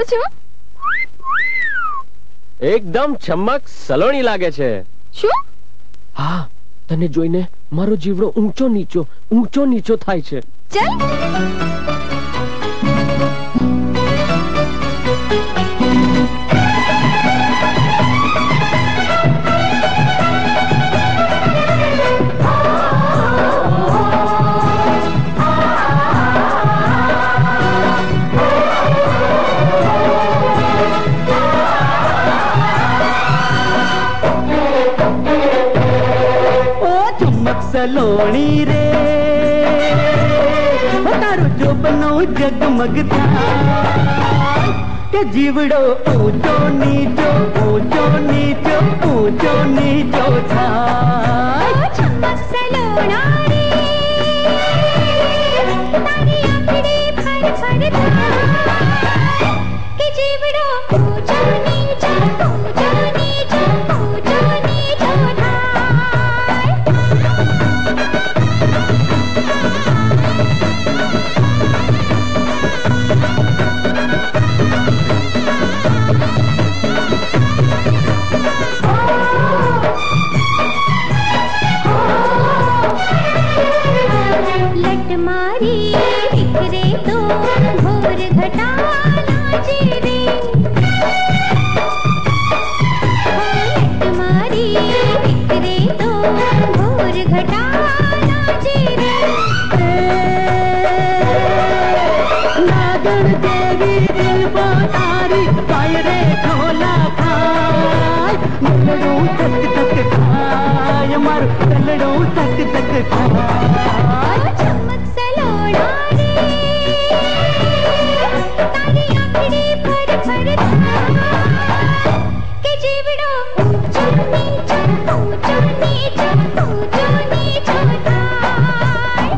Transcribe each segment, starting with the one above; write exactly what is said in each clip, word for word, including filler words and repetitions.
છું? એકદમ ચમક સલોણી લાગે છે. શું? હા, તને જોઈને મારો જીવડો ઊંચો નીચો ઊંચો નીચો થાય છે. ચલ. सलोणी रे तारो जो बनो जगमग थाय के जीवड़ो ऊंचो नीचो ऊंचो नीचो ऊंचो नीचो थाय. चमक सलोणा रे तारी आंखड़ी फर फर थाय के जीवड़ो ऊंचो नीचो ऊंचो नीचो ऊंचो नीचो थाय. लट मारी बिखरे तो घोर घटा नाचे रे. लट मारी बिखरे तो घोर घटा नाचे रे. नागण देवी दिल बोतारी पायरे ढोला खाय मलड़ू तक तक खाय मारू तलड़ू तक तक खाय. चमक सलोणा रे तारी आंखड़ी फर फर थाय के जीवड़ो ऊंचो नीचो ऊंचो नीचो ऊंचो नीचो थाय.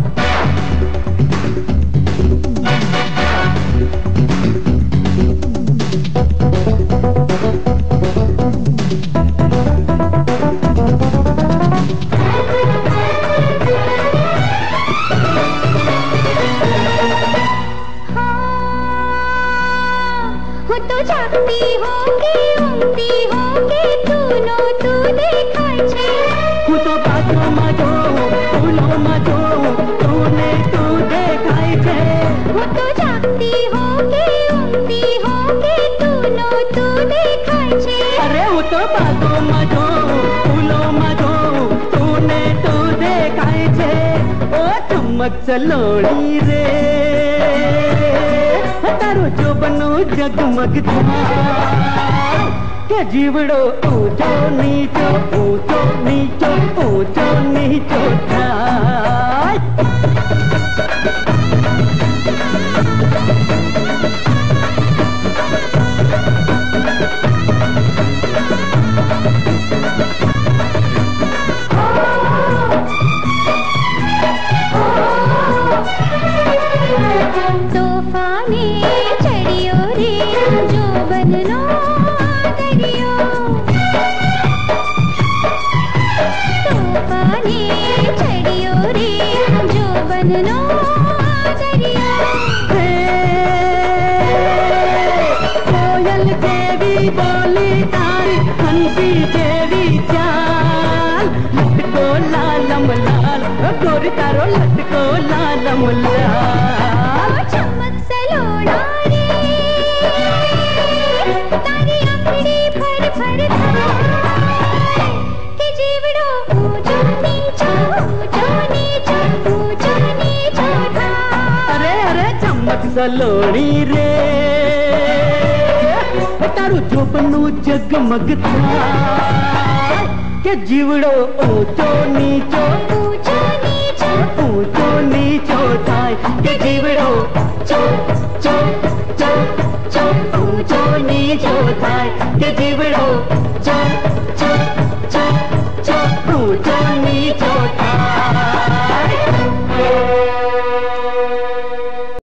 हो तो जागती होगी ऊँगती होगी तूनो तू देखाय छे. હું તો બાજુમાં જો ફૂલોમાં જો તૂને તું દેખાય છે. हो तो जागती होगी ऊँगती होगी तूनो तू देखाय छे. અરે હું તો બાજુમાં જો ફૂલોમાં જો તૂને તું દેખાય છે. ઓ ચમક સલોણી રે તારો જોબનો જગમગ થાય કે જીવડો ઊંચો નીચો ઊંચો નીચો ઊંચો નીચો થાય. तोफाने चढ़ियो रे जो बननो दरियो. तोफाने चढ़ियो रे जो बननो दरियो. कोयल देवी बोली तारी हंसी देवी चाल लटको लालम लाल गोरी तारो लटको लालम लाल. चमक सलोणा रे तारी आंखड़ी फर फर थाय के जीवड़ो ऊंचो नीचो ऊंचो नीचो ऊंचो नीचो थाय. अरे अरे चमक सलोणी रे तारू जोबनु जगमग थाय के जीवड़ो ऊंचो नीचो ऊंचो नीचो ऊंचो नीचो थाय के जीवड़ो चो चो चो चो ऊंचो नीचो थाय के जीवड़ो चो चो चो चो ऊंचो नीचो थाय.